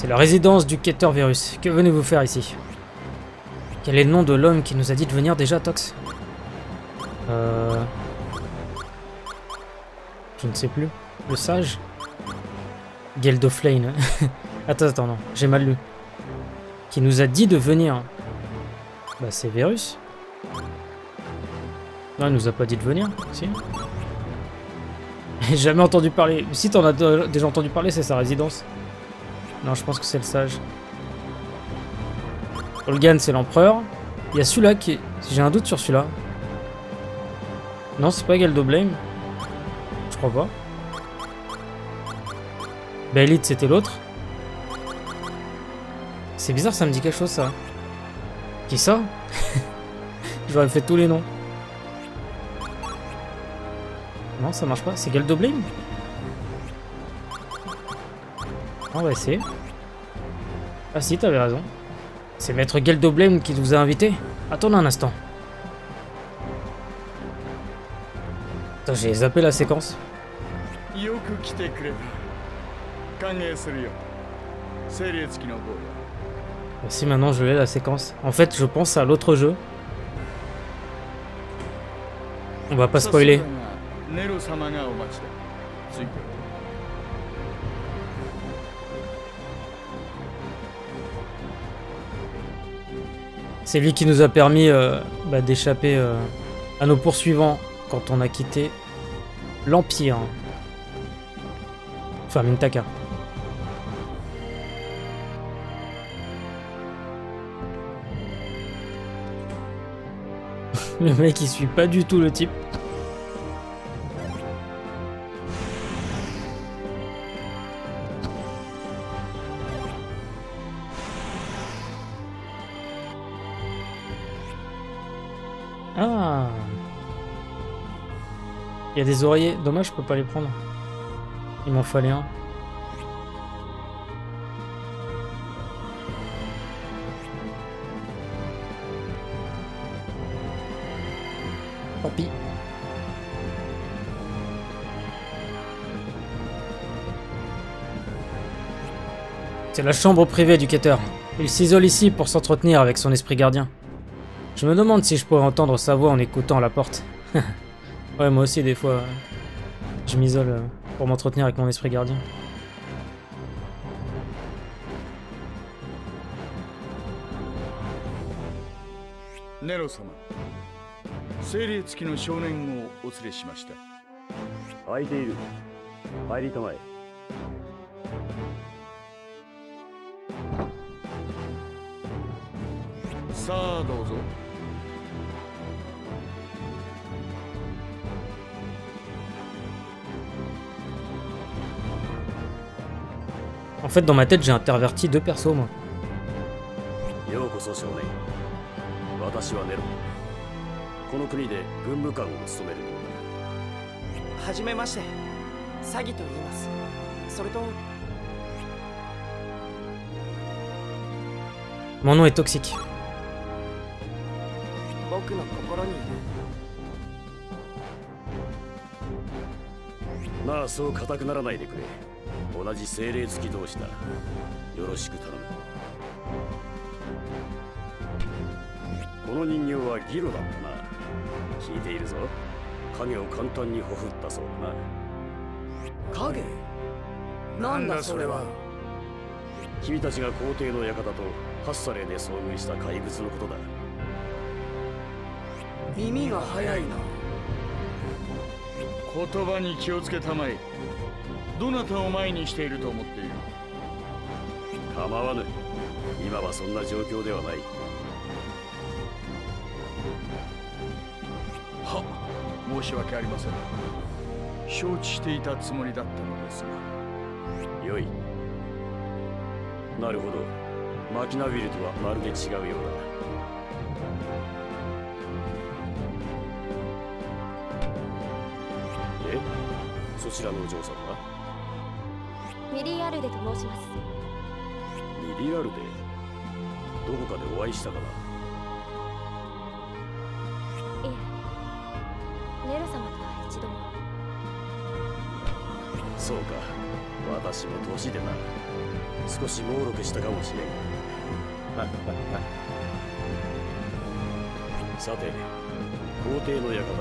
C'est la résidence du quêteur Virus. Que venez-vous faire ici? Quel est le nom de l'homme qui nous a dit de venir déjà, Tox? Je ne sais plus. Le sage? Geldoflane. Attends, non. J'ai mal lu. Qui nous a dit de venir. Bah, c'est Virus. Non, il nous a pas dit de venir. Si. J'ai jamais entendu parler. Si t'en as déjà entendu parler, c'est sa résidence. Non, je pense que c'est le sage. Olgan, c'est l'empereur. Il y a celui-là qui est... J'ai un doute sur celui-là. Non, c'est pas Geldoblame. Je crois pas. Belit, c'était l'autre. C'est bizarre, ça me dit quelque chose, ça. Qui ça? J'aurais fait tous les noms. Non, ça marche pas. C'est Geldoblame? On va essayer. Ah si, t'avais raison. C'est Maître Geldoblame qui vous a invité. Attends un instant. Attends, j'ai zappé la séquence. Si maintenant je l'ai la séquence. En fait, je pense à l'autre jeu. On va pas spoiler. C'est lui qui nous a permis d'échapper à nos poursuivants quand on a quitté l'Empire. Enfin, Mintaka. Le mec il suit pas du tout le type. Ah. Il y a des oreillers. Dommage, je peux pas les prendre. Il m'en fallait un. Tant pis. C'est la chambre privée du quêteur. Il s'isole ici pour s'entretenir avec son esprit gardien. Je me demande si je pourrais entendre sa voix en écoutant la porte. Ouais, moi aussi, des fois, je m'isole pour m'entretenir avec mon esprit gardien. Nero-sama. 精霊付きの少年をお連れしました。空いている。入りたまえ。さあどうぞ。 En fait, dans ma tête, j'ai interverti deux persos, moi. ようこそ少年。私はネロ。この国で軍務官を務める者だ。 はじめまして。サギと言います。それと。 Mon nom est toxique. 僕の心にいる。 まあそう固くならないでくれ。同じ精霊付き同士だ。よろしく頼む。この人形はギロだったな。聞いているぞ。影を簡単にほふったそうだな。影？なんだそれは。君たちが皇帝の館とハッサレーで遭遇した怪物のことだ。耳が早いな。言葉に気をつけたまえ。どなたを前にしていると思っている？構わぬ。今はそんな状況ではない。は、申し訳ありません。承知していたつもりだったのですが。よい。なるほど。マキナビルとはまるで違うようだ。え？そちらのお嬢さんは？ ミリアルデと申します。 ミリアルデ？どこかでお会いしたかな？ いえ、ネロ様とは一度も。 そうか、私も年でな。 少し猛録したかもしれん。さて、皇帝の館の一件だ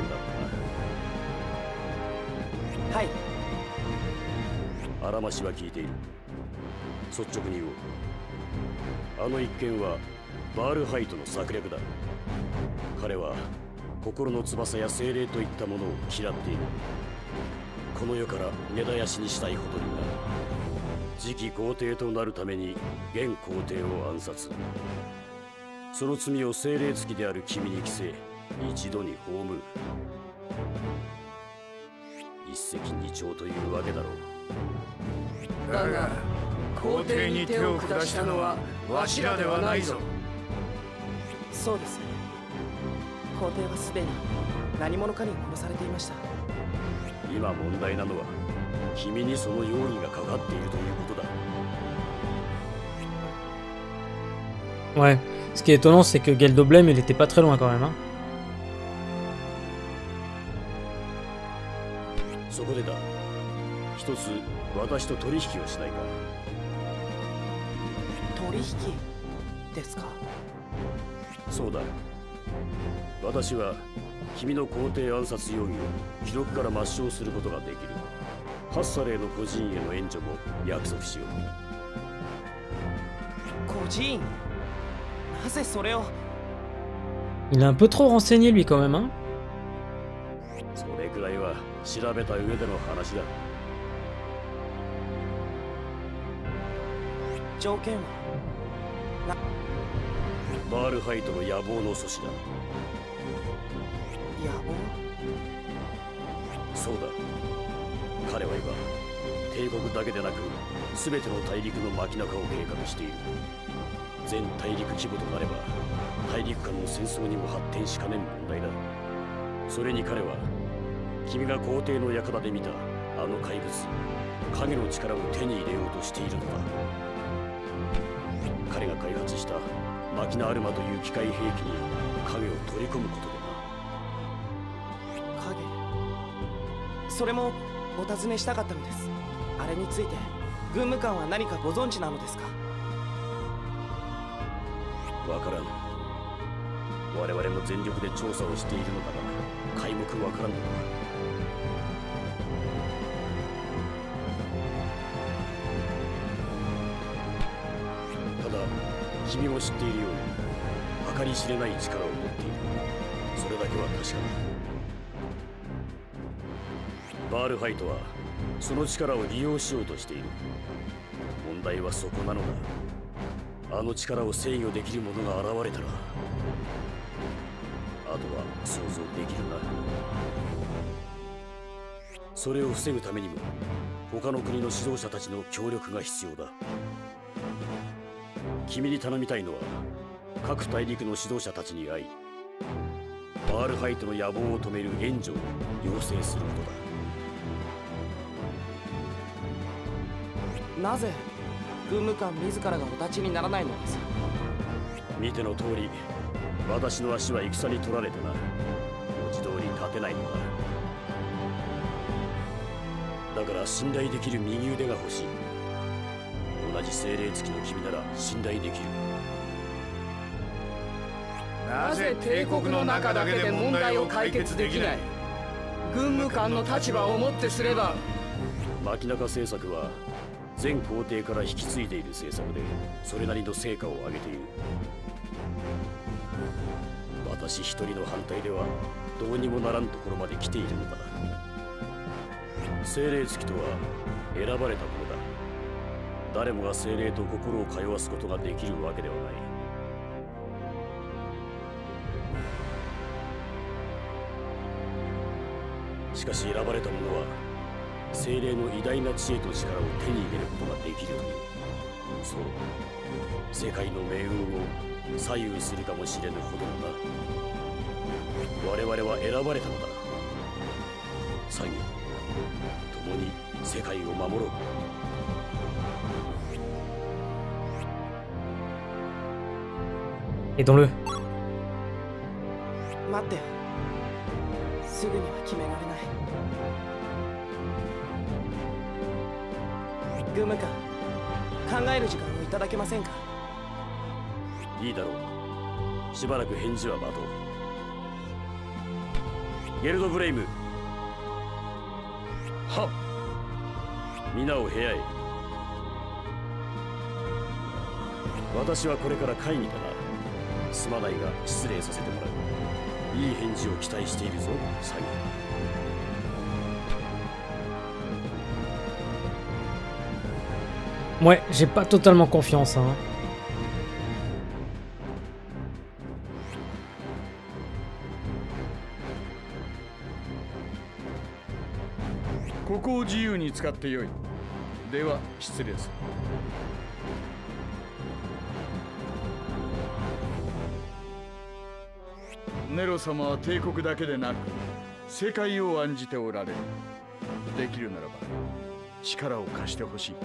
ったな。 はい。 あらましは聞いている。率直に言おう。あの一件はバールハイトの策略だ。彼は心の翼や精霊といったものを嫌っている。この世から根絶やしにしたいほどにな。次期皇帝となるために現皇帝を暗殺。その罪を精霊付きである君に着せ、一度に葬る。一石二鳥というわけだろう。 だが皇帝に手を下したのはわしらではないぞ。 そうです。皇帝はすでに何者かに殺されていました。 今問題なのは君にその容疑がかかっているということだ。 Ouais, ce qui est étonnant, c'est que Geldoblem, il était pas très loin quand même. Hein. そこでだ。一つ私と取引をしないか。 取引ですか。 そうだ。私は君の皇帝暗殺容疑を記録から抹消することができる。ハッサレーの孤児院への援助も約束しよう。 孤児院。なぜそれを。 Il est un peu trop renseigné lui quand même. Hein. それくらいは調べた上での話だ。 条件はバールハイトの野望の阻止だ。 野望。 そうだ。彼は今帝国だけでなく全ての大陸の街中を計画している。全大陸規模となれば大陸間の戦争にも発展しかねん問題だ。それに彼は君が皇帝の館で見たあの怪物影の力を手に入れようとしているのだ。彼が開発したマキナアルマという機械兵器に影を取り込むことでな。 影。それもお尋ねしたかったのです。あれについて軍務官は何かご存知なのですか。 わからん。我々も全力で調査をしているのだが皆目わからんのだ。ただ君も知っているように計り知れない力を持っている。それだけは確かだ。バールハイトはその力を利用しようとしている。問題はそこなのだ。あの力を制御できる者が現れたらあとは想像できるな。それを防ぐためにも他の国の指導者たちの協力が必要だ。君に頼みたいのは各大陸の指導者たちに会いバールハイトの野望を止める援助を要請することだ。 なぜ軍務官自らがお立ちにならないのです。 見ての通り私の足は戦に取られてな文字通り立てないのだ。だから信頼できる右腕が欲しい。同じ精霊付きの君なら信頼できる。 なぜ帝国の中だけで問題を解決できない。軍務官の立場をもってすれば。 牧中政策は前皇帝から引き継いでいる政策でそれなりの成果を上げている。私一人の反対ではどうにもならんところまで来ているのだ。精霊付きとは選ばれたものだ。誰もが精霊と心を通わすことができるわけではない。しかし選ばれた者は精霊の偉大な知恵と力を手に入れることができるという。そう、世界の命運を左右するかもしれぬほどのな。我々は選ばれたのだ。サギ、共に世界を守ろう。 Aidons-le. 待って。すぐには決められない。軍務官、 える時間をいただけませんか？ いいだろう。しばらく返事は待とう。ゲルドブレイム。 はっ。 皆を部屋へ。私はこれから会議だな。すまないが失礼させてもらう。いい返事を期待しているぞ、サギ。 Ouais, j'ai pas totalement confiance, hein. ここを自由に使ってよい。では失礼する。ネロ様は帝国だけでなく世界を案じておられる。できるならば力を貸してほしい。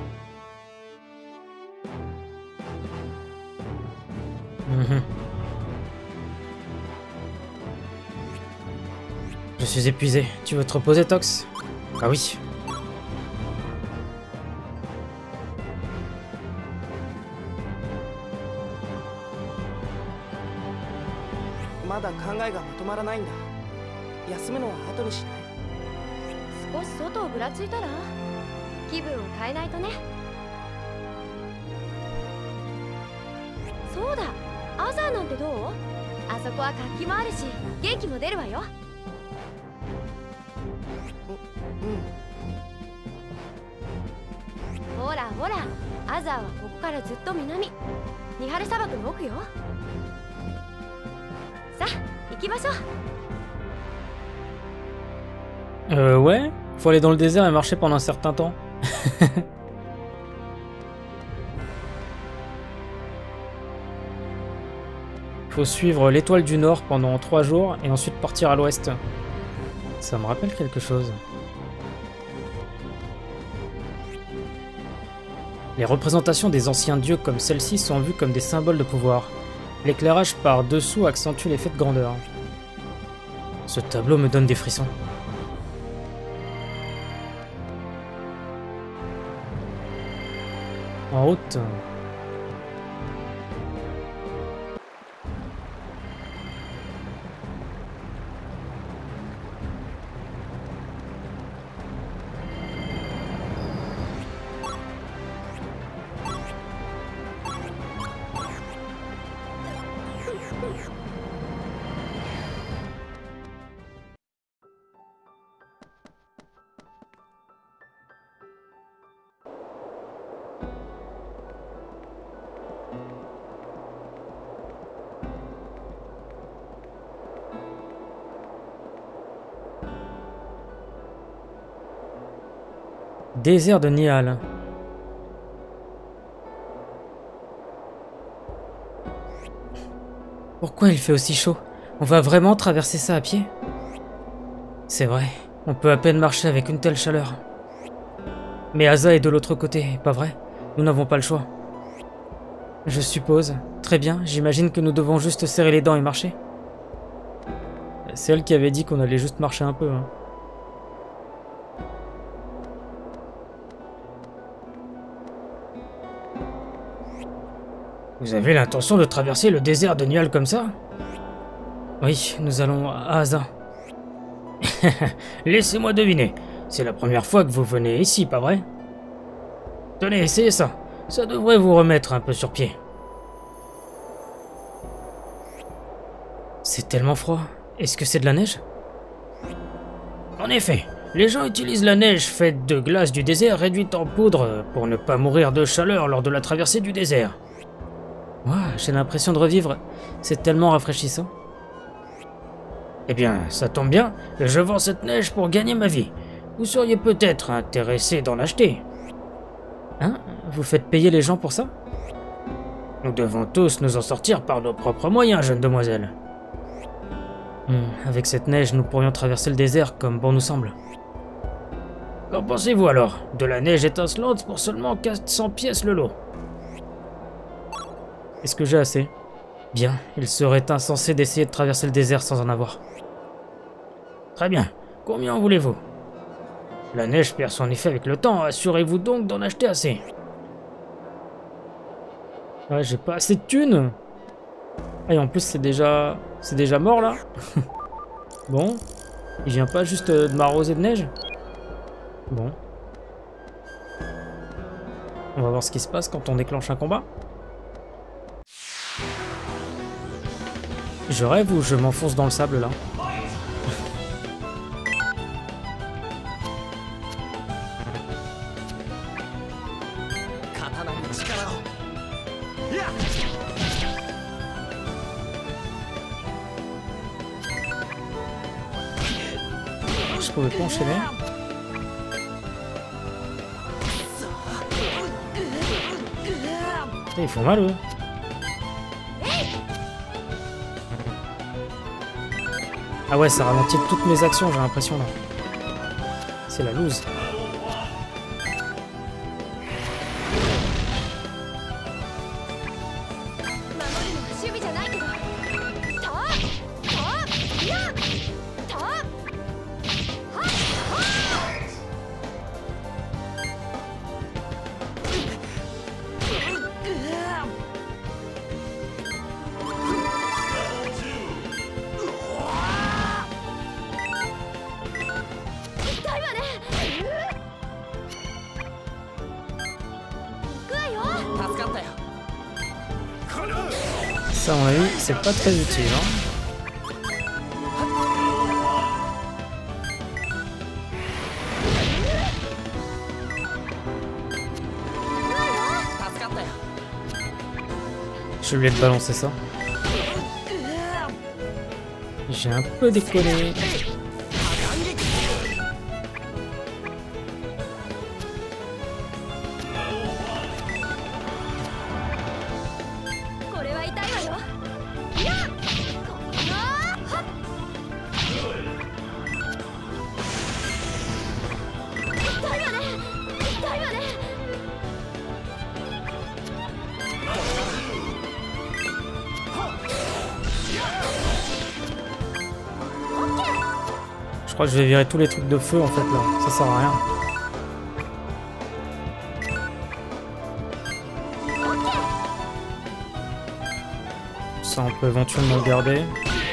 Je suis épuisé. Tu veux te reposer, Tox? Ah oui. まだ考えがまとまらないんだ。休むのは後にしない？ 少し外をぶらついたら？気分を変えないとね。そうだ、アザーなんてどう？あそこは活気もあるし元気も出るわよ。ほらほら、アザーはここからずっと南、ニハル砂漠の奥よ。さあ行きましょう。 Ouais, faut aller dans le désert et marcher pendant un certain temps. Faut suivre l'étoile du Nord pendant 3 jours et ensuite partir à l'ouest. Ça me rappelle quelque chose. Les représentations des anciens dieux comme celle-ci sont vues comme des symboles de pouvoir. L'éclairage par dessous accentue l'effet de grandeur. Ce tableau me donne des frissons. En route. Désert de Nihal. Pourquoi il fait aussi chaud? On va vraiment traverser ça à pied? C'est vrai, on peut à peine marcher avec une telle chaleur. Mais Asa est de l'autre côté, pas vrai? Nous n'avons pas le choix. Je suppose. Très bien, j'imagine que nous devons juste serrer les dents et marcher. C'est elle qui avait dit qu'on allait juste marcher un peu, hein. Vous avez l'intention de traverser le désert de Nihal comme ça? Oui, nous allons à Asa. Laissez-moi deviner. C'est la première fois que vous venez ici, pas vrai? Tenez, essayez ça. Ça devrait vous remettre un peu sur pied. C'est tellement froid. Est-ce que c'est de la neige? En effet, les gens utilisent la neige faite de glace du désert réduite en poudre pour ne pas mourir de chaleur lors de la traversée du désert. Wow, j'ai l'impression de revivre. C'est tellement rafraîchissant. Eh bien, ça tombe bien. Je vends cette neige pour gagner ma vie. Vous seriez peut-être intéressé d'en acheter. Hein? Vous faites payer les gens pour ça? Nous devons tous nous en sortir par nos propres moyens, jeune demoiselle. Avec cette neige, nous pourrions traverser le désert comme bon nous semble. Qu'en pensez-vous alors? De la neige étincelante pour seulement 400 pièces le lot. Est-ce que j'ai assez? Bien, il serait insensé d'essayer de traverser le désert sans en avoir. Très bien, combien en voulez-vous? La neige perd son effet avec le temps, assurez-vous donc d'en acheter assez. Ouais, j'ai pas assez de thunes. Ah, et en plus, c'est déjà mort, là. Bon. Il vient pas juste de m'arroser de neige. Bon. On va voir ce qui se passe quand on déclenche un combat. Je rêve ou je m'enfonce dans le sable, là? Je pouvais pas enchaîner. Putain, ils font mal, eux. Ah ouais, ça ralentit toutes mes actions, j'ai l'impression, là. C'est la loose. Ça, à mon avis, c'est pas très utile, hein. Je lui ai balancé ça. J'ai un peu déconné. Je crois que je vais virer tous les trucs de feu en fait là, ça sert à rien. Ça on peut éventuellement le garder.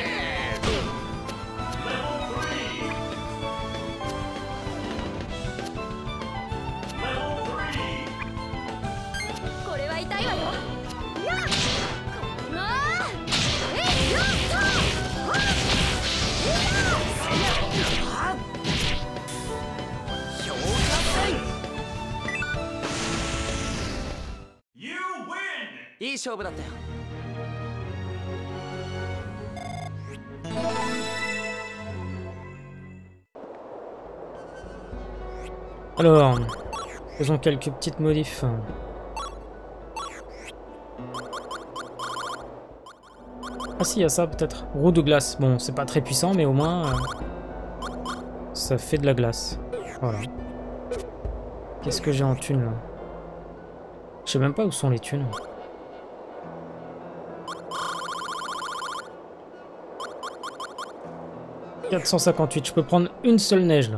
Alors, faisons quelques petites modifs. Ah si, il y a ça peut-être. Roue de glace. Bon, c'est pas très puissant, mais au moins, ça fait de la glace. Voilà. Qu'est-ce que j'ai en thunes là? Je sais même pas où sont les thunes. « 458, je peux prendre une seule neige là.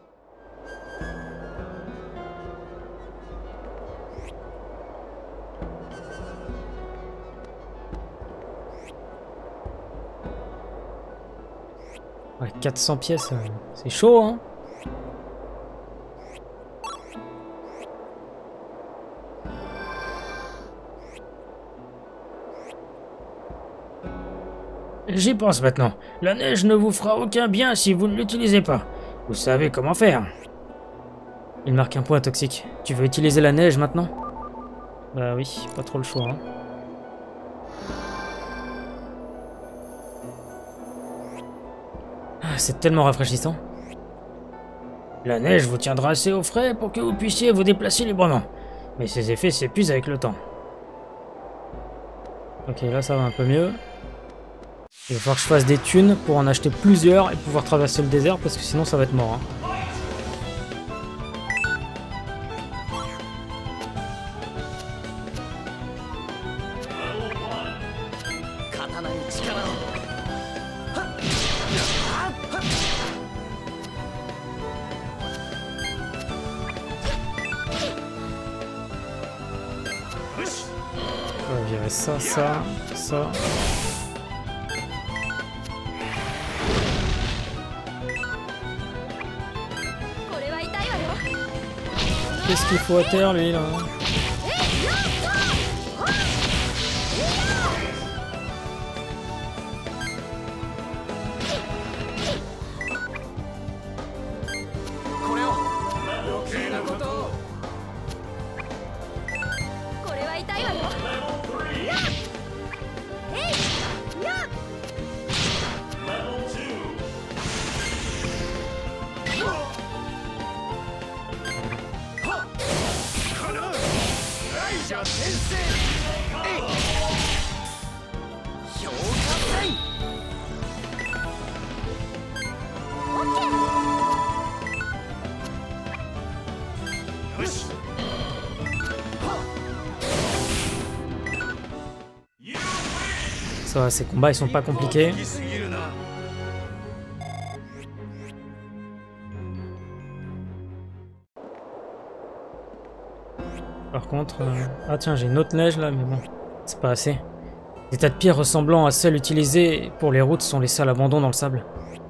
Ouais, 400 pièces, c'est chaud hein. J'y pense maintenant. La neige ne vous fera aucun bien si vous ne l'utilisez pas. Vous savez comment faire. Il marque un point toxique. Tu veux utiliser la neige maintenant? Bah oui, pas trop le choix. Hein. Ah, c'est tellement rafraîchissant. La neige vous tiendra assez au frais pour que vous puissiez vous déplacer librement. Mais ses effets s'épuisent avec le temps. Ok, là ça va un peu mieux. Il va falloir que je fasse des thunes pour en acheter plusieurs et pouvoir traverser le désert parce que sinon ça va être mort. Hein. On va virer ça. Qu'est-ce qu'il faut à terre, lui, là? Ça va, ces combats ils sont pas compliqués. Par contre... Ah tiens, j'ai une autre neige là, mais bon, c'est pas assez. Des tas de pierres ressemblant à celles utilisées pour les routes sont laissées à l'abandon dans le sable.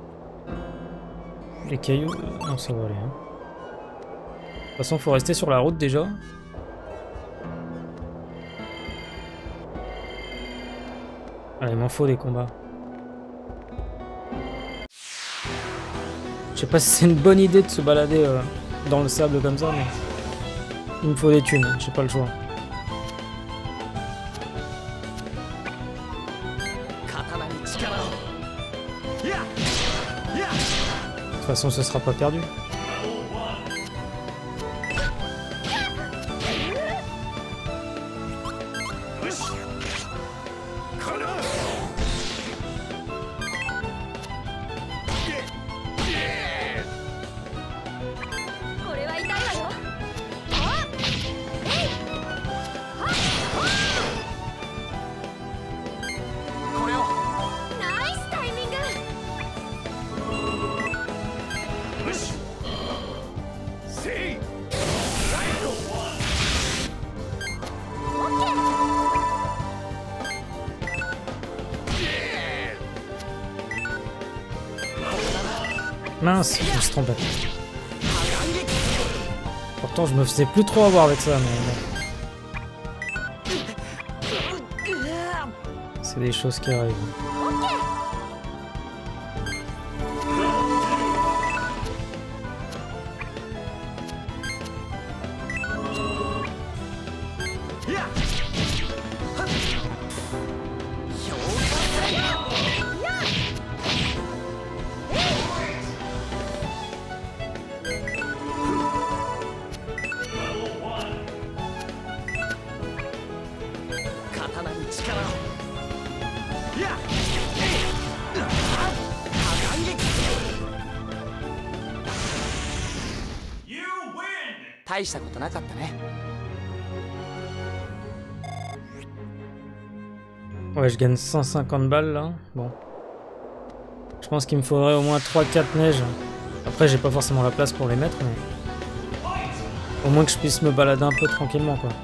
Les cailloux... Non, ça va aller. Hein. De toute façon, faut rester sur la route déjà. Ah, il m'en faut des combats. Je sais pas si c'est une bonne idée de se balader dans le sable comme ça, mais... Il me faut des thunes, j'ai pas le choix. De toute façon, ce sera pas perdu. Mince, je me suis trompé. Pourtant, je me faisais plus trop avoir avec ça, mais bon. C'est des choses qui arrivent. Ouais, je gagne 150 balles là. Bon. Je pense qu'il me faudrait au moins 3-4 neiges. Après, j'ai pas forcément la place pour les mettre, mais... Au moins que je puisse me balader un peu tranquillement, quoi.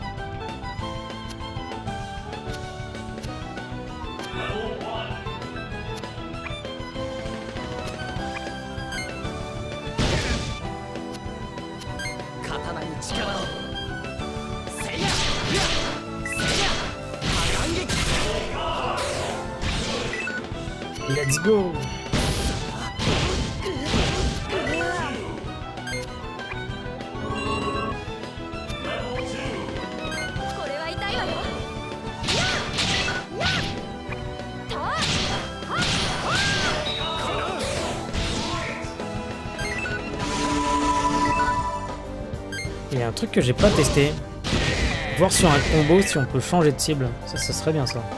Let's go! Il y a un truc que j'ai pas testé. Voir sur un combo si on peut changer de cible. Ça serait bien ça.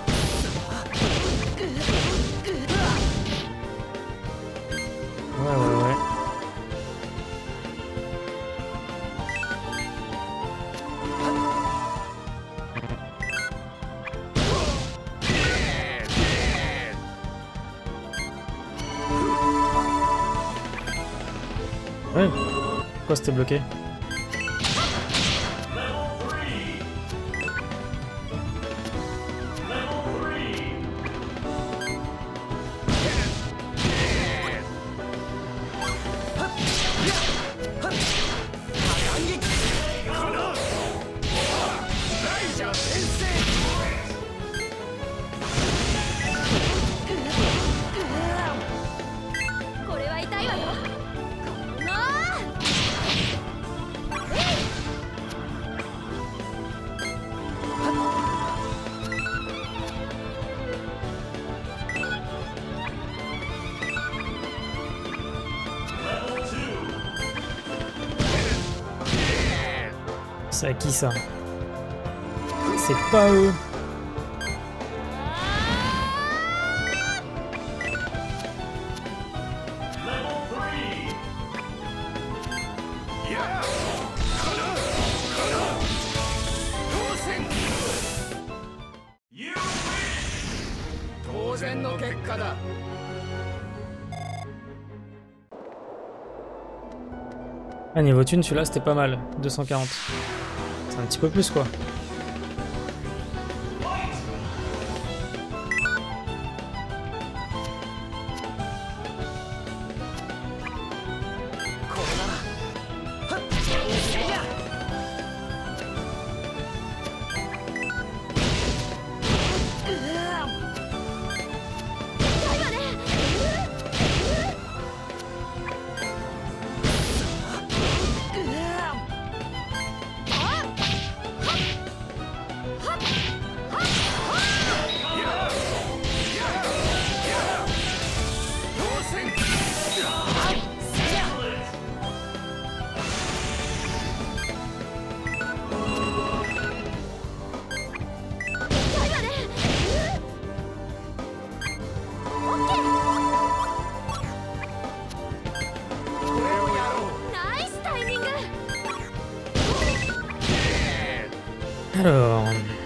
Ouais. Ouais. Pourquoi c'était bloqué? 痛いわよ。この C'est à qui ça? C'est pas eux. Ah, niveau thune, celui-là c'était pas mal. 240. C'est un petit peu plus quoi. Alors...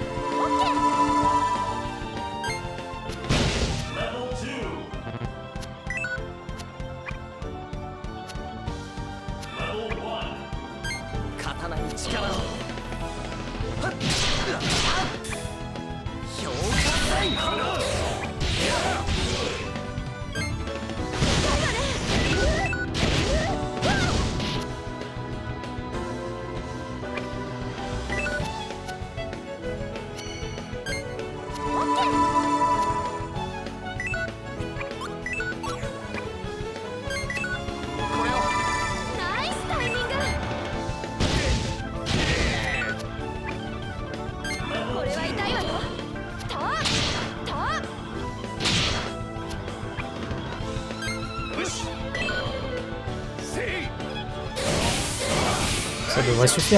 Ça devrait suffire.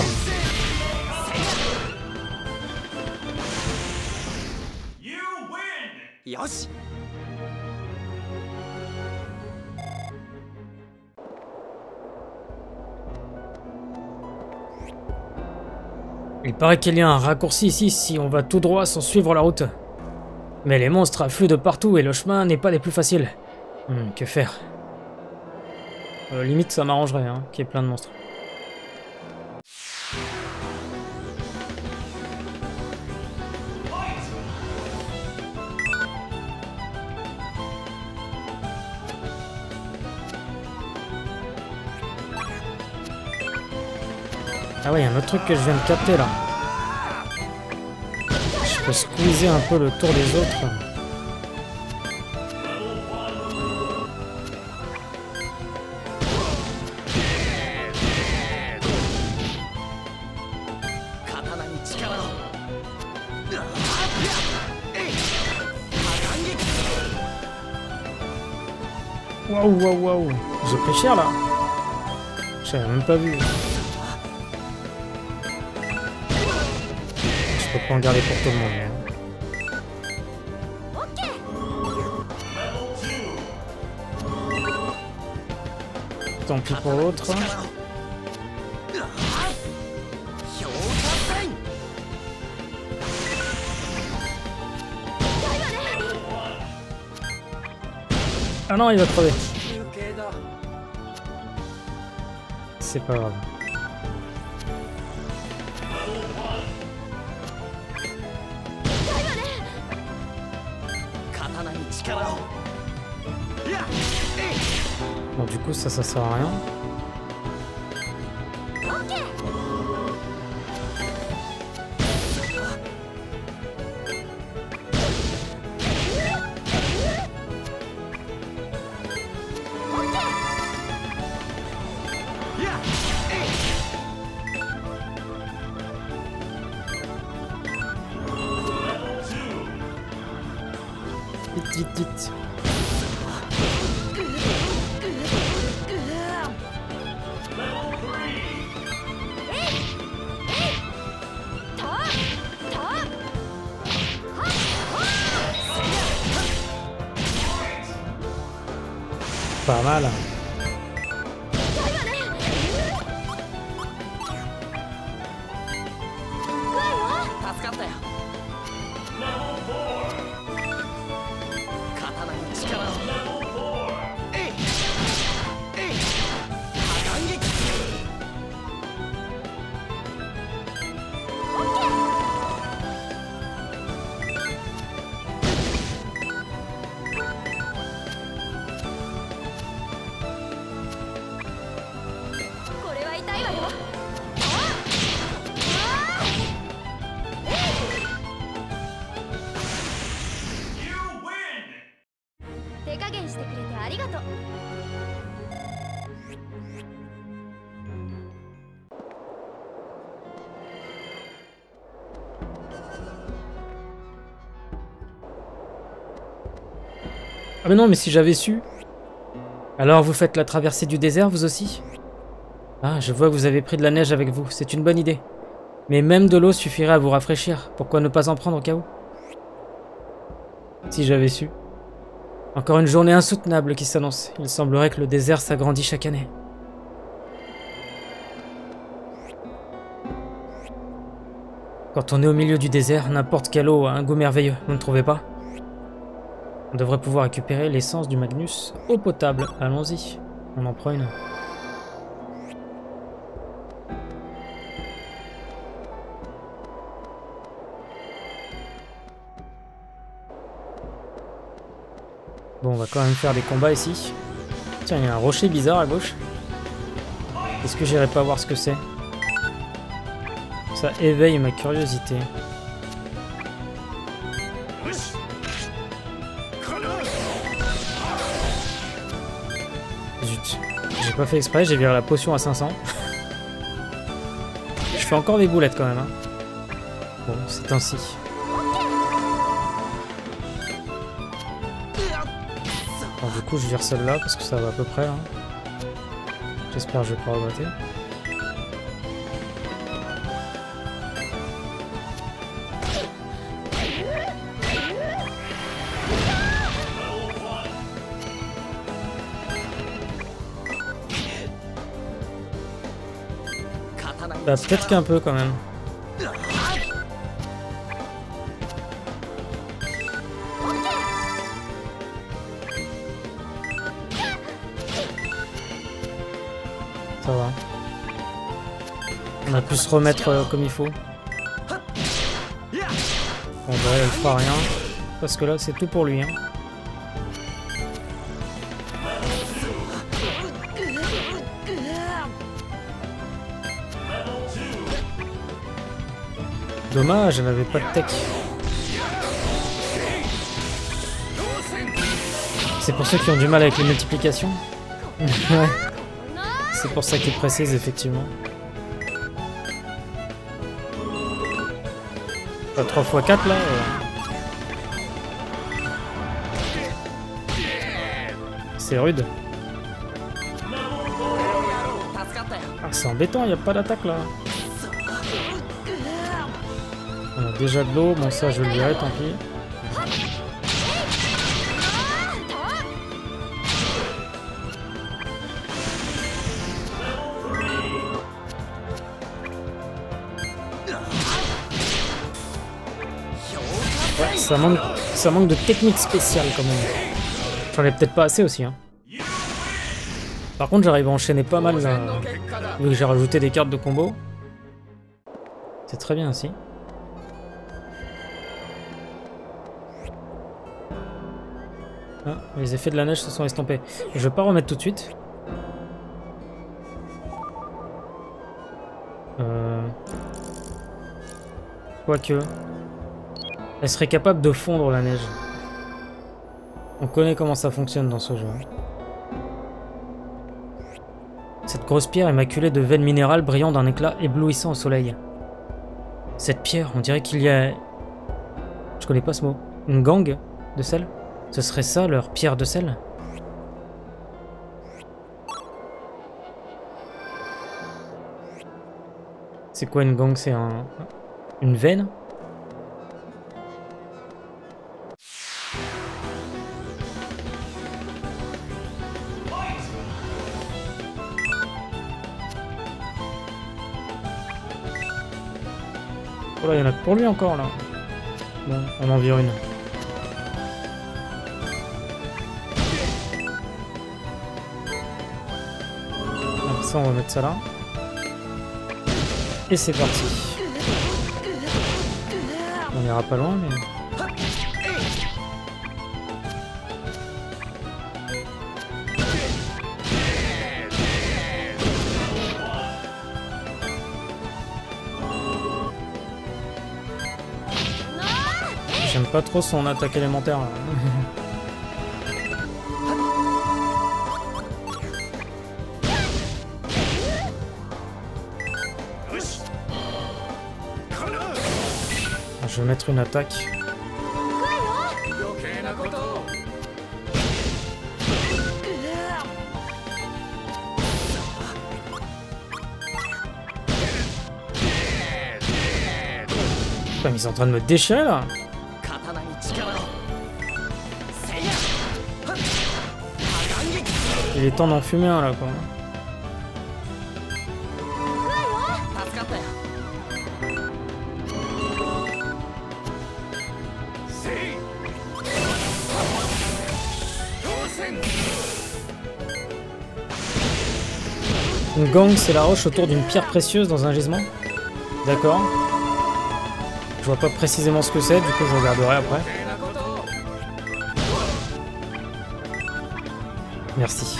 Yoshi. Il paraît qu'il y a un raccourci ici si on va tout droit sans suivre la route. Mais les monstres affluent de partout et le chemin n'est pas des plus faciles. Que faire? Limite ça m'arrangerait hein, qu'il y ait plein de monstres. Ah ouais, il y a un autre truc que je viens de capter là. Je peux squeezer un peu le tour des autres. Waouh, waouh, waouh. J'ai pris cher là. J'avais même pas vu. Je peux pas en garder pour tout le monde. Tant pis pour l'autre. Ah non, il va crever. C'est pas grave. Bon, du coup, ça sert à rien. vite, vite. Pas mal. Ah mais non, mais si j'avais su. Alors vous faites la traversée du désert, vous aussi? Ah, je vois que vous avez pris de la neige avec vous, c'est une bonne idée. Mais même de l'eau suffirait à vous rafraîchir, pourquoi ne pas en prendre au cas où? Si j'avais su. Encore une journée insoutenable qui s'annonce. Il semblerait que le désert s'agrandit chaque année. Quand on est au milieu du désert, n'importe quelle eau a un goût merveilleux, vous ne trouvez pas? On devrait pouvoir récupérer l'essence du Magnus eau potable. Allons-y, on en prend une. Bon, on va quand même faire des combats ici. Tiens, il y a un rocher bizarre à gauche. Est-ce que j'irai pas voir ce que c'est? Ça éveille ma curiosité. Zut. J'ai pas fait exprès, j'ai viré la potion à 500. Je fais encore des boulettes quand même. Hein. Bon, c'est ainsi. Alors, du coup, je vire celle-là parce que ça va à peu près. Hein. J'espère que je vais pouvoir gratter. Bah, peut-être qu'un peu quand même. Ça va. On a pu se remettre comme il faut. On dirait elle fera rien. Parce que là c'est tout pour lui. Hein. Dommage, elle n'avait pas de tech. C'est pour ceux qui ont du mal avec les multiplications. Ouais. C'est pour ça qu'il précise, effectivement. Pas 3 x 4 là. C'est rude. Ah, c'est embêtant, il n'y a pas d'attaque là. On a déjà de l'eau, bon ça je le verrai, tant pis. Ouais, ça manque de technique spéciale quand même. J'en ai peut-être pas assez aussi. Hein. Par contre j'arrive à enchaîner pas mal là, vu que j'ai rajouté des cartes de combo. C'est très bien aussi. Ah, les effets de la neige se sont estompés. Je vais pas remettre tout de suite. Quoique. Elle serait capable de fondre la neige. On connaît comment ça fonctionne dans ce jeu. Cette grosse pierre est maculée de veines minérales brillant d'un éclat éblouissant au soleil. Cette pierre, on dirait qu'il y a... Je connais pas ce mot. Une gangue de sel? Ce serait ça leur pierre de sel? C'est quoi une gang? C'est une veine? Oh là, il y en a pour lui encore là. Bon, on en vire une. Donc ça, on va mettre ça là. Et c'est parti. On ira pas loin, mais... J'aime pas trop son attaque élémentaire. Là. Je vais mettre une attaque. Putain, ils sont en train de me déchirer là. Il est temps d'en fumer un là quoi. Une gang, c'est la roche autour d'une pierre précieuse dans un gisement. D'accord. Je vois pas précisément ce que c'est, du coup je regarderai après. Merci.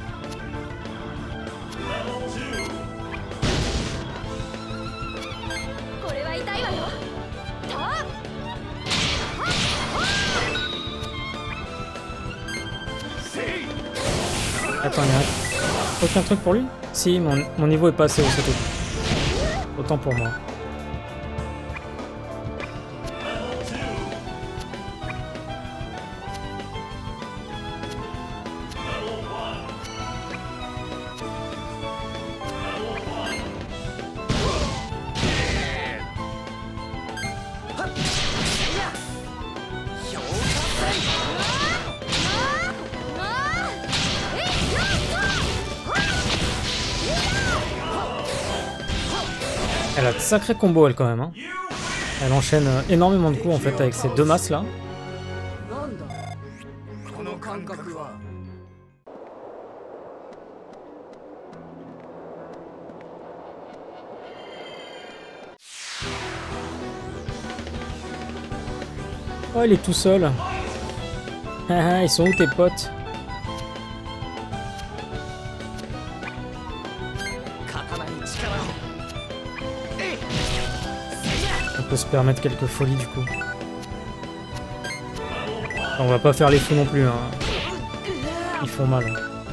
Attends, il y a aucun truc pour lui? Si, mon niveau est pas assez haut, c'est tout. Autant pour moi. Elle a de sacrés combos elle quand même. Hein. Elle enchaîne énormément de coups en fait avec ces deux masses là. Oh il est tout seul. Ils sont où tes potes? On peut se permettre quelques folies du coup. On va pas faire les fous non plus. Hein. Ils font mal.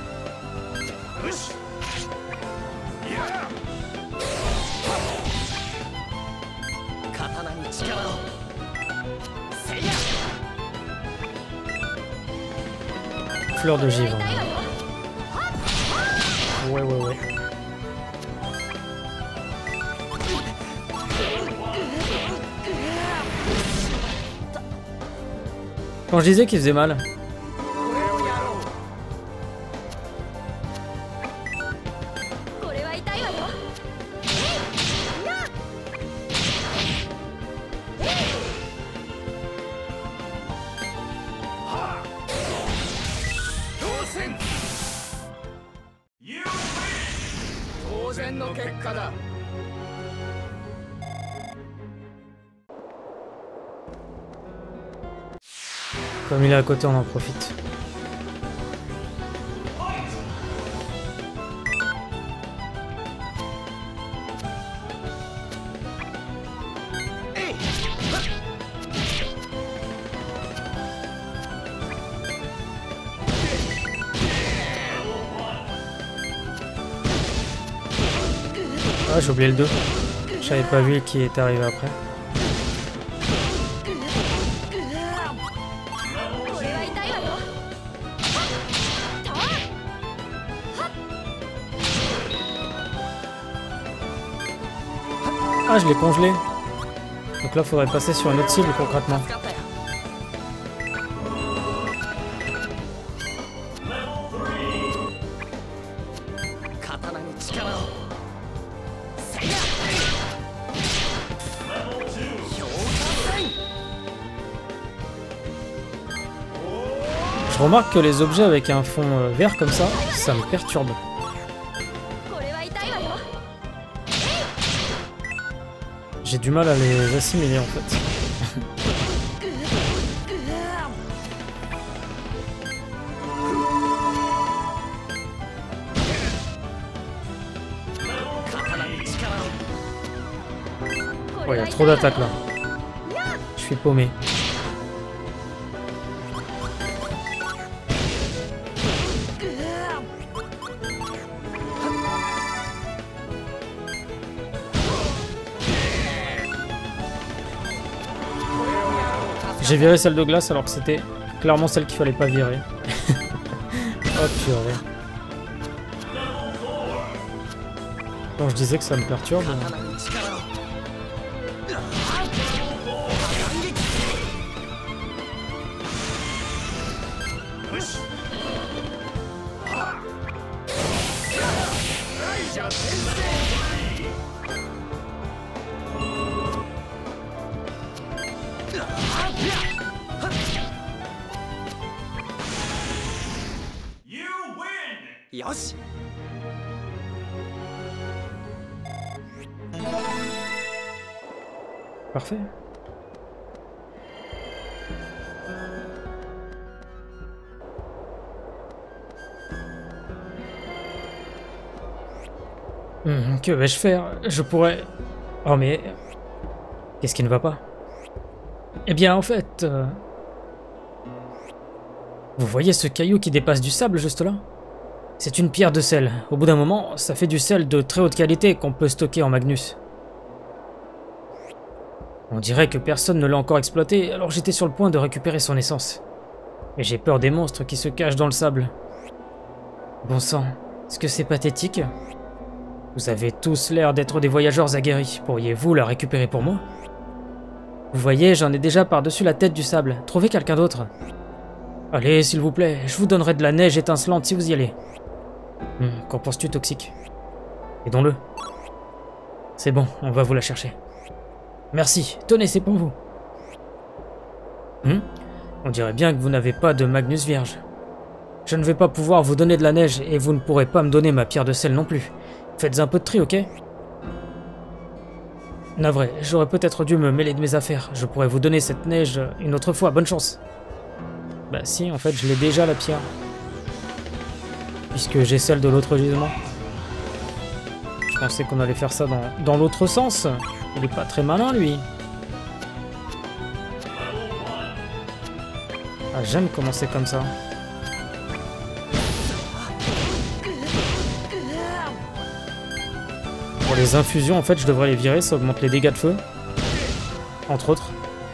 Fleur de givre. Ouais. Quand je disais qu'il faisait mal. Comme il est à côté, on en profite. Ah, j'ai oublié le 2. J'avais pas vu qui est arrivé après. Ah, je l'ai congelé. Donc là, faudrait passer sur une autre cible concrètement. 助かったよ 刀に力をせいや評価戦 Je remarque que les objets avec un fond vert comme ça me perturbe. これは痛いわよ J'ai du mal à les assimiler en fait. 刀に力をこ Ouais, れ y は a 痛 trop いわよ d'attaques là. Je suis paumé. J'ai viré celle de glace alors que c'était clairement celle qu'il fallait pas virer. Oh purée. Quand je disais que ça me perturbe. 刀に力をよしじゃあ先生よし Parfait. Que vais-je faire? Je pourrais... Oh mais... Qu'est-ce qui ne va pas? Eh bien en fait... Vous voyez ce caillou qui dépasse du sable juste là? C'est une pierre de sel. Au bout d'un moment, ça fait du sel de très haute qualité qu'on peut stocker en Magnus. On dirait que personne ne l'a encore exploité, alors j'étais sur le point de récupérer son essence. Mais j'ai peur des monstres qui se cachent dans le sable. Bon sang, est-ce que c'est pathétique? Vous avez tous l'air d'être des voyageurs aguerris. Pourriez-vous la récupérer pour moi? Vous voyez, j'en ai déjà par-dessus la tête du sable. Trouvez quelqu'un d'autre. Allez, s'il vous plaît, je vous donnerai de la neige étincelante si vous y allez. Qu'en penses-tu, Toxique? Aidons-le. C'est bon, on va vous la chercher. Merci, tenez, c'est pour vous. On dirait bien que vous n'avez pas de Magnus vierge. Je ne vais pas pouvoir vous donner de la neige et vous ne pourrez pas me donner ma pierre de sel non plus. Faites un peu de tri, ok? Navré, j'aurais peut-être dû me mêler de mes affaires. Je pourrais vous donner cette neige une autre fois, bonne chance. Bah si, en fait, je l'ai déjà la pierre. Puisque j'ai celle de l'autre gisement. Je pensais qu'on allait faire ça dans l'autre sens. Il est pas très malin, lui. Ah, j'aime commencer comme ça. Pour les infusions, en fait, je devrais les virer, ça augmente les dégâts de feu. Entre autres.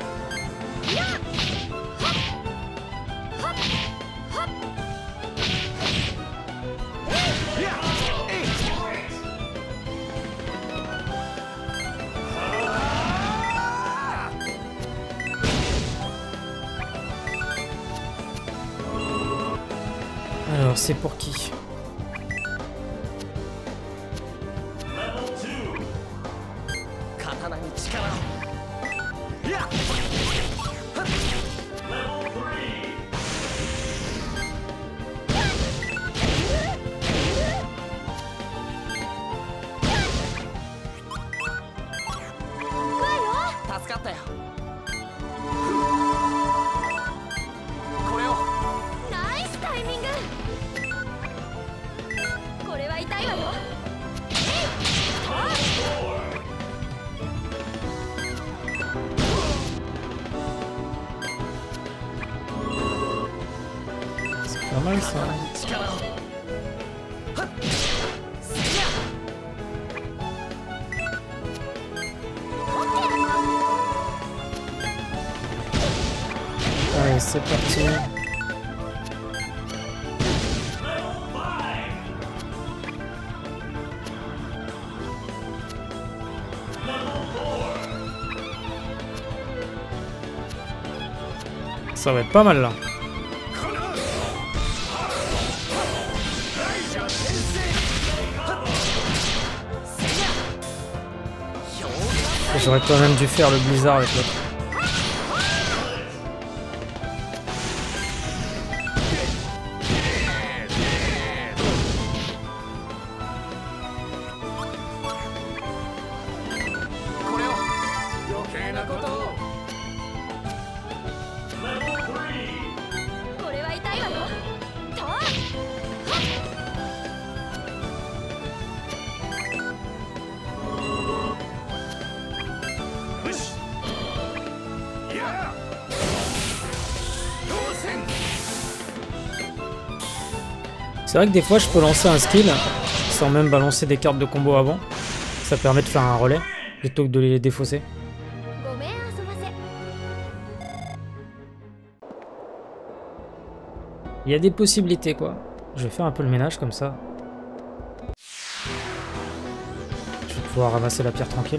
Alors, c'est pour qui? Pas mal ça. Allez, c'est parti. Ça va être pas mal là. J'aurais quand même dû faire le blizzard avec l'autre. C'est vrai que des fois je peux lancer un skill sans même balancer des cartes de combo avant. Ça permet de faire un relais plutôt que de les défausser. Il y a des possibilités quoi. Je vais faire un peu le ménage comme ça. Je vais pouvoir ramasser la pierre tranquille.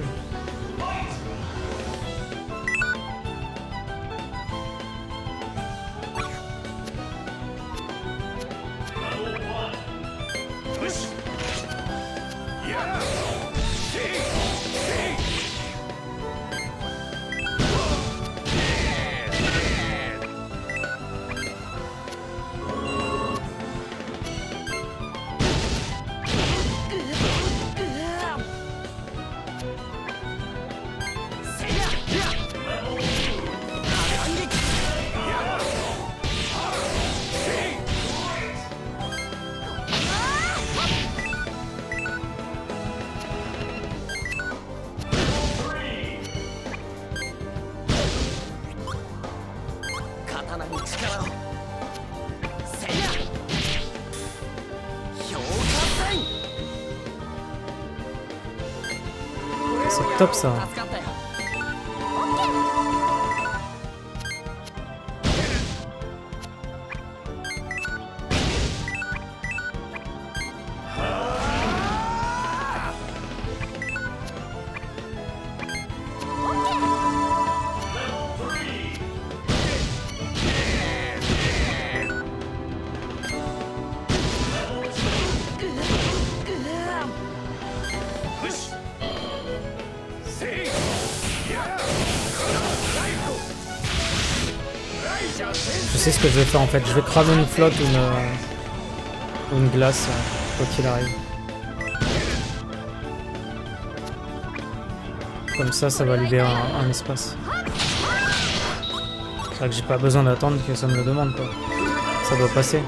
C'est top ça. Je sais ce que je vais faire en fait, je vais cramer une flotte ou une glace, quoi qu'il arrive. Comme ça va libérer un espace. C'est vrai que j'ai pas besoin d'attendre que ça me le demande quoi. Ça doit passer.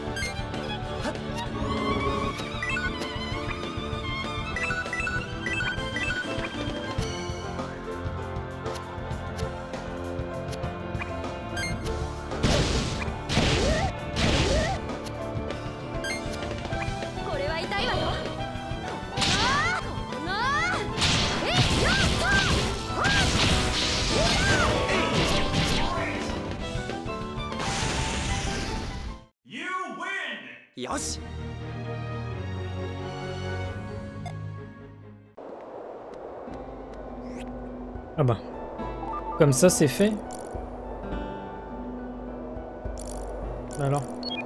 Ah bah, comme ça c'est fait. Alors.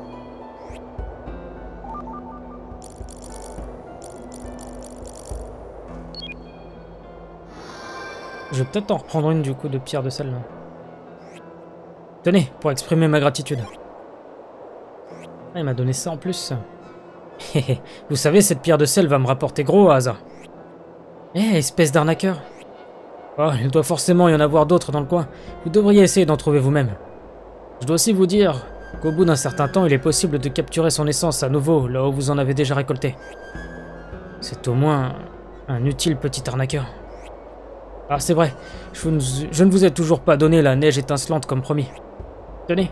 Je vais peut-être en reprendre une du coup de pierre de sel là. Tenez, pour exprimer ma gratitude. Ah, il m'a donné ça en plus. Vous savez, cette pierre de sel va me rapporter gros au hasard. Eh, espèce d'arnaqueur. Oh, il doit forcément y en avoir d'autres dans le coin. Vous devriez essayer d'en trouver vous-même. Je dois aussi vous dire qu'au bout d'un certain temps, il est possible de capturer son essence à nouveau, là où vous en avez déjà récolté. C'est au moins un utile petit arnaqueur. Ah, c'est vrai, je ne vous ai toujours pas donné la neige étincelante comme promis. Tenez.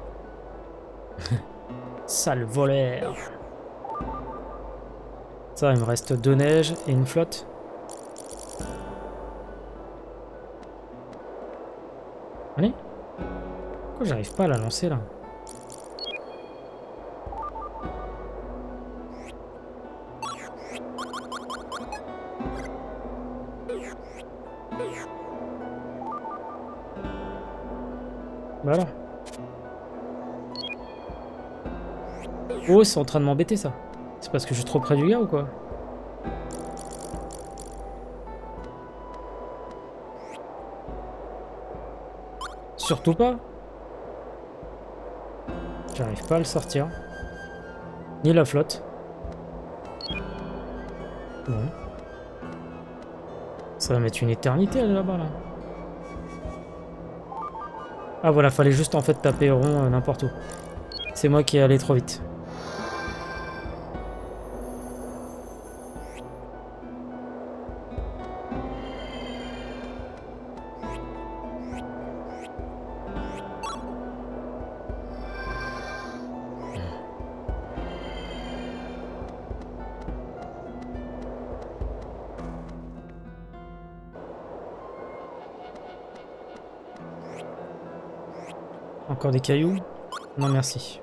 Sale voleur. Ça, il me reste 2 neiges et une flotte. Allez. Pourquoi j'arrive pas à la lancer là? Voilà. Oh, c'est en train de m'embêter ça. C'est parce que je suis trop près du gars ou quoi? Surtout pas. J'arrive pas à le sortir. Ni la flotte. Bon. Ça va mettre une éternité là-bas là. Ah voilà, fallait juste en fait taper rond n'importe où. C'est moi qui est allé trop vite. Encore des cailloux? Non merci.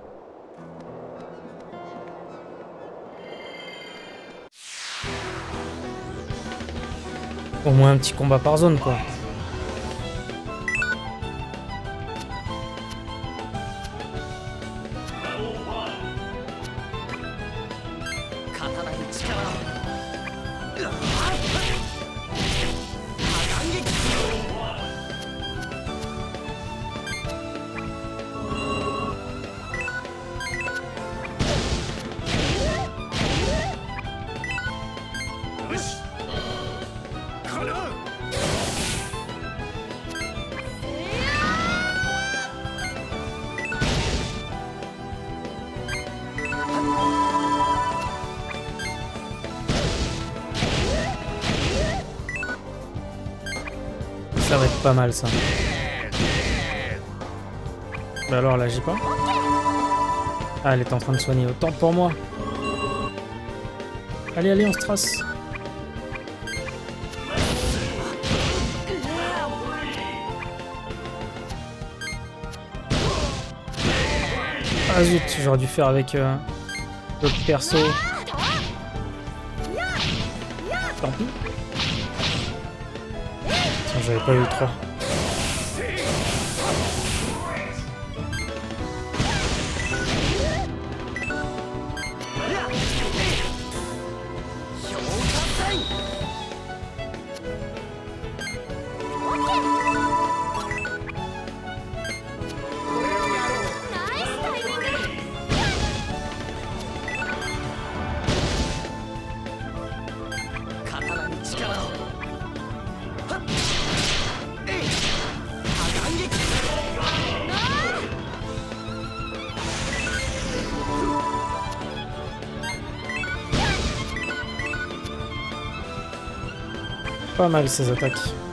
Au moins un petit combat par zone quoi. Ça va être pas mal ça. Bah alors là, j'y pas. Ah, elle est en train de soigner. Autant pour moi. Allez, allez, on se trace. Ah zut, j'aurais dû faire avec l'autre perso. Tant pis. J'avais pas eu le 3. Pas mal ces attaques.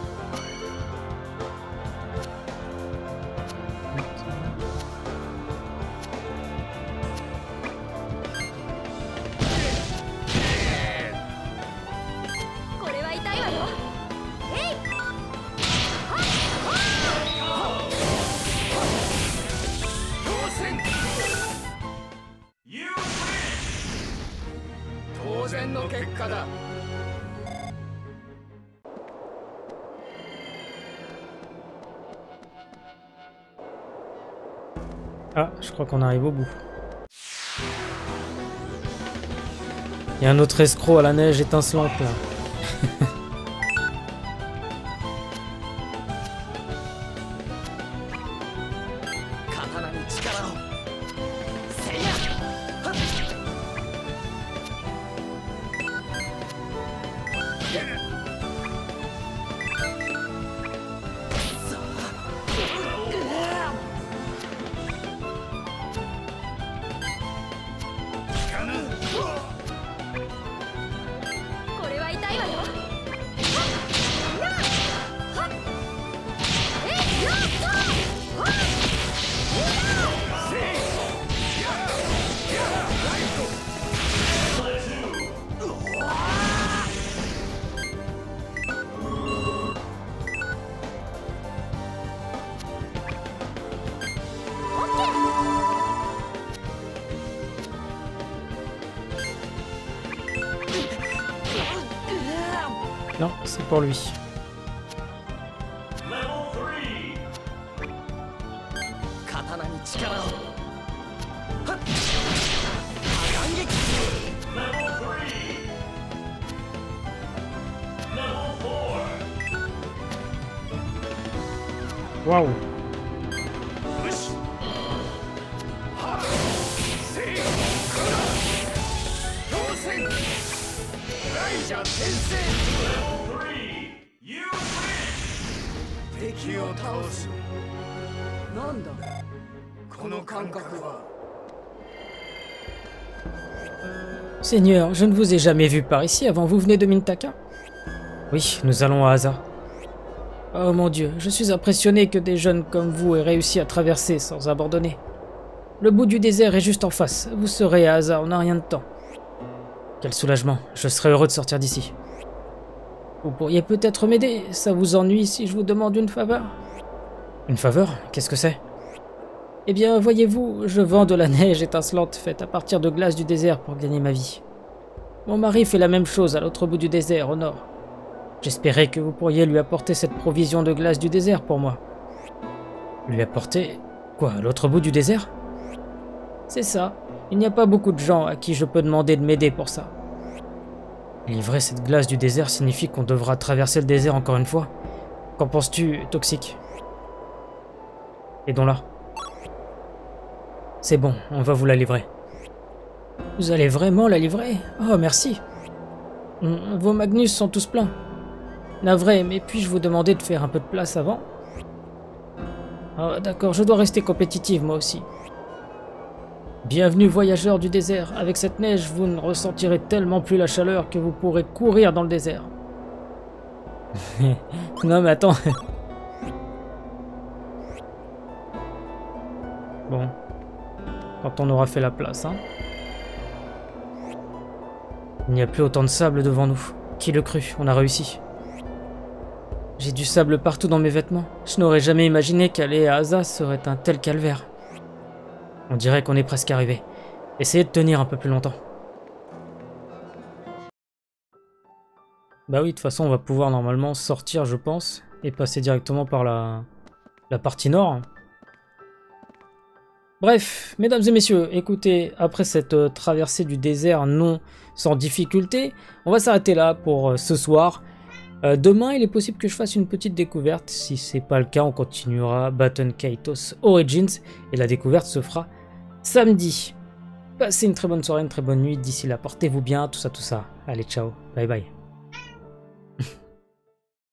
Ah, je crois qu'on arrive au bout. Il y a un autre escroc à la neige étincelante là. Non, c'est pour lui. Waouh. Seigneur, je ne vous ai jamais vu par ici avant, vous venez de Mintaka? Oui, nous allons à Asa. Oh mon Dieu, je suis impressionné que des jeunes comme vous aient réussi à traverser sans abandonner. Le bout du désert est juste en face, vous serez à Asa en un rien de temps. Quel soulagement, je serais heureux de sortir d'ici. Vous pourriez peut-être m'aider, ça vous ennuie si je vous demande une faveur? Une faveur? Qu'est-ce que c'est? Eh bien, voyez-vous, je vends de la neige étincelante faite à partir de glace du désert pour gagner ma vie. Mon mari fait la même chose à l'autre bout du désert, au nord. J'espérais que vous pourriez lui apporter cette provision de glace du désert pour moi. Lui apporter... quoi, à l'autre bout du désert? C'est ça. Il n'y a pas beaucoup de gens à qui je peux demander de m'aider pour ça. Livrer cette glace du désert signifie qu'on devra traverser le désert encore une fois. Qu'en penses-tu, Toxique? Aidons-la. C'est bon, on va vous la livrer. Vous allez vraiment la livrer? Oh, merci. Vos Magnus sont tous pleins. Navré, mais puis-je vous demander de faire un peu de place avant? Oh, d'accord, je dois rester compétitive, moi aussi. Bienvenue, voyageurs du désert. Avec cette neige, vous ne ressentirez tellement plus la chaleur que vous pourrez courir dans le désert. Non, mais attends. Bon. Quand on aura fait la place, hein. Il n'y a plus autant de sable devant nous. Qui le crut? On a réussi. J'ai du sable partout dans mes vêtements. Je n'aurais jamais imaginé qu'aller à Asa serait un tel calvaire. On dirait qu'on est presque arrivé. Essayez de tenir un peu plus longtemps. Bah oui, de toute façon, on va pouvoir normalement sortir, je pense, et passer directement par la partie nord. Bref, mesdames et messieurs, écoutez, après cette traversée du désert non sans difficulté, on va s'arrêter là pour ce soir. Demain, il est possible que je fasse une petite découverte. Si c'est pas le cas, on continuera Baton Kaitos Origins et la découverte se fera samedi. Passez une très bonne soirée, une très bonne nuit. D'ici là, portez-vous bien, tout ça. Allez, ciao, bye bye.